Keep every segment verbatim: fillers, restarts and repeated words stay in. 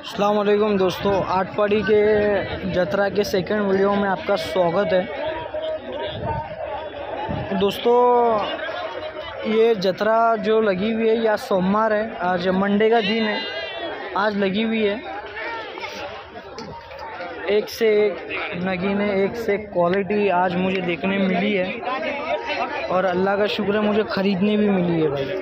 अस्सलाम वालेकुम दोस्तों, आटपाड़ी के जतरा के सेकंड वीडियो में आपका स्वागत है। दोस्तों ये जतरा जो लगी हुई है, या सोमवार है, आज मंडे का दिन है, आज लगी हुई है। एक से एक नगीने, एक से एक क्वालिटी आज मुझे देखने मिली है और अल्लाह का शुक्र है मुझे ख़रीदने भी मिली है भाई।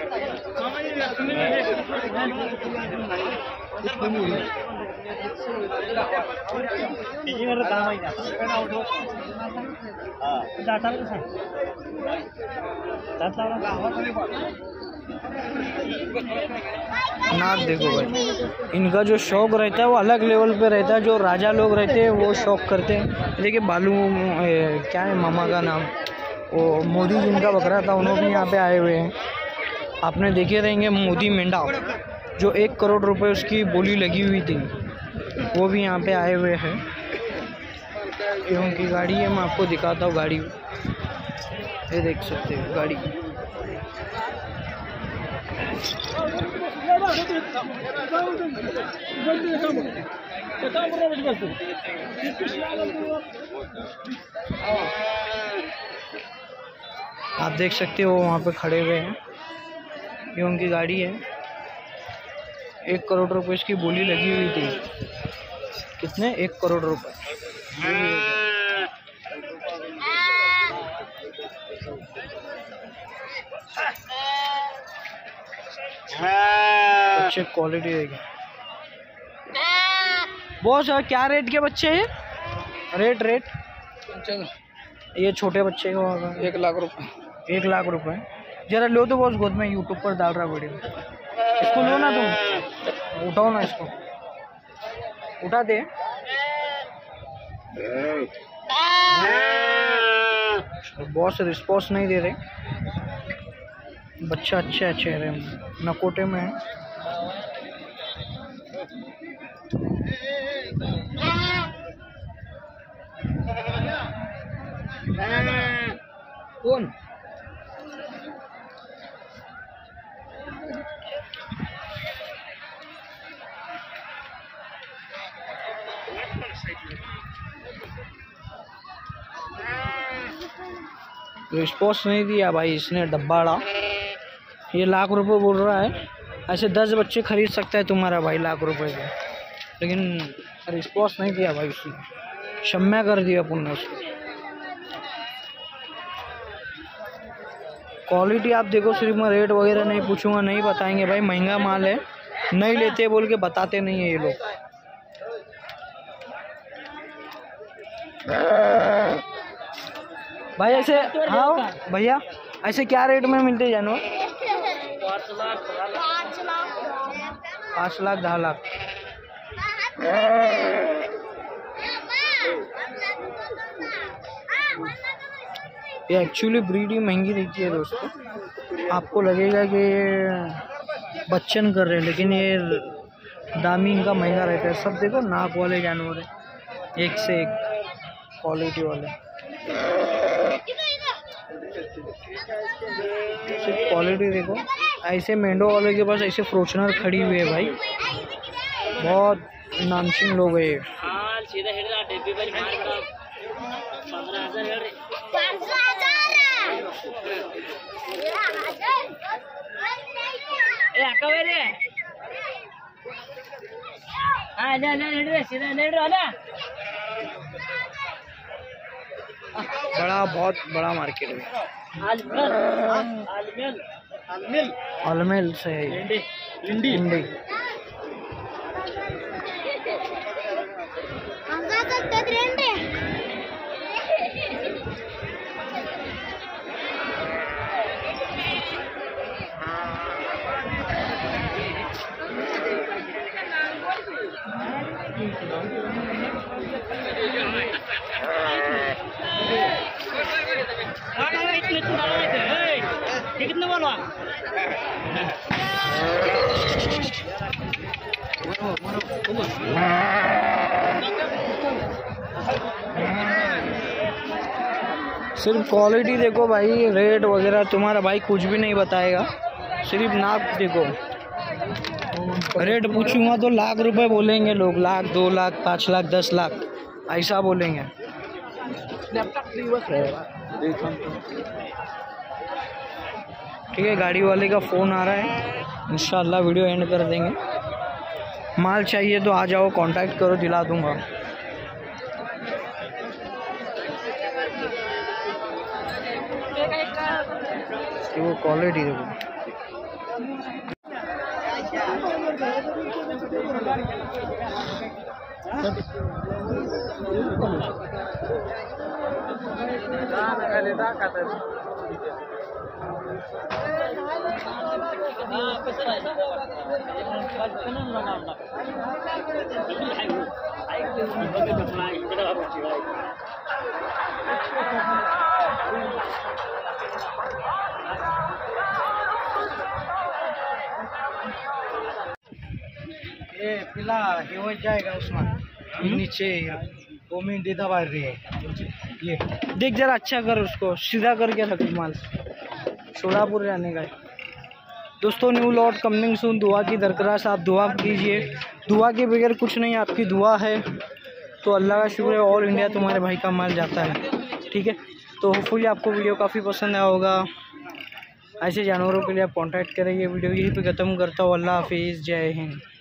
नाक देखो भाई, इनका जो शौक़ रहता है वो अलग लेवल पे रहता है। जो राजा लोग रहते हैं वो शौक़ करते हैं। देखिए बालू ए, क्या है मामा का नाम, वो मोदी जिनका बकरा था, उन्होंने भी यहाँ पे आए हुए हैं। आपने देखे रहेंगे मोदी मेंढा, जो एक करोड़ रुपए उसकी बोली लगी हुई थी, वो भी यहाँ पे आए हुए हैं। ये उनकी गाड़ी है, मैं आपको दिखाता हूँ गाड़ी। ये देख सकते हैं गाड़ी। आप देख सकते हो वहाँ पे खड़े हुए हैं, ये उनकी गाड़ी है। एक करोड़ रुपए इसकी बोली लगी हुई थी। कितने? एक करोड़ रुपए। अच्छे क्वालिटी देगी। बहुत सारे क्या रेट के बच्चे हैं? रेट रेट ये छोटे बच्चे को एक लाख रुपए। एक लाख रुपए जरा लो तो बॉस, गोद में यूट्यूब पर डाल रहा वीडियो। इसको लो ना, तुम उठाओ ना, इसको उठा दे। बॉस रिस्पॉन्स नहीं दे रहे। बच्चा अच्छे अच्छे रहे, नकोटे में है। कौन? रिस्पॉन्स नहीं दिया भाई इसने, डब्बाड़ा। ये लाख रुपए बोल रहा है। ऐसे दस बच्चे खरीद सकता है तुम्हारा भाई लाख रुपए के, लेकिन रिस्पॉन्स नहीं दिया भाई उसने, शम्या कर दिया अपन ने उसको। क्वालिटी आप देखो, सिर्फ मैं रेट वगैरह नहीं पूछूंगा, नहीं बताएंगे भाई, महंगा माल है, नहीं लेते बोल के बताते नहीं है ये लोग। भाई ऐसे, हाँ भैया ऐसे क्या रेट में मिलते जानवर? पाँच लाख दस लाख। ये एक्चुअली ब्रीड ही महंगी रहती है दोस्तों। आपको लगेगा कि ये बच्चन कर रहे हैं, लेकिन ये दामी इनका महंगा रहता है। सब देखो नाक वाले जानवर है, एक से एक क्वालिटी वाले। सिर्फ क्वालिटी देखो। ऐसे मेंढो वाले के पास ऐसे फ्रोचनर खड़ी हुई है भाई, बहुत नामचीन लोग है ये। बड़ा, बहुत बड़ा मार्केट है। अलमेल से है, इंडी इंडी। कितने बोलो? सिर्फ क्वालिटी देखो भाई, रेट वगैरह तुम्हारा भाई कुछ भी नहीं बताएगा, सिर्फ नाप देखो। रेट पूछूंगा तो लाख रुपए बोलेंगे लोग, लाख, दो लाख, पाँच लाख, दस लाख ऐसा बोलेंगे। ठीक है, गाड़ी वाले का फ़ोन आ रहा है, इंशाल्लाह वीडियो एंड कर देंगे। माल चाहिए तो आ जाओ, कांटेक्ट करो, दिला दूंगा। वो क्वालिटी देखो। ये पिला ये हो जाएगा उसमें नीचे वो मिनटी दबा रही है। ये देख जरा अच्छा कर, उसको सीधा करके रख माल, शोरापुर जाने का है। दोस्तों न्यू लॉट कमिंग सून, दुआ की दरख्वास्त, आप दुआ कीजिए, दुआ के बगैर कुछ नहीं, आपकी दुआ है तो अल्लाह का शुक्र है, ऑल इंडिया तुम्हारे भाई का माल जाता है। ठीक है, तो होपफुली आपको वीडियो काफ़ी पसंद आया होगा। ऐसे जानवरों के लिए आप कॉन्टैक्ट करेंगे। वीडियो यहीं पे ख़त्म करता हूँ। अल्लाह हाफिज़, जय हिंद।